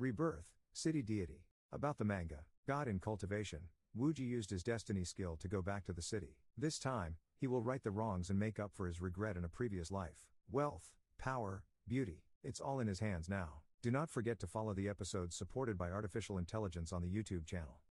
Rebirth, City Deity. About the manga, God in cultivation, Wuji used his destiny skill to go back to the city. This time, he will right the wrongs and make up for his regret in a previous life. Wealth, power, beauty, it's all in his hands now. Do not forget to follow the episodes supported by artificial intelligence on the YouTube channel.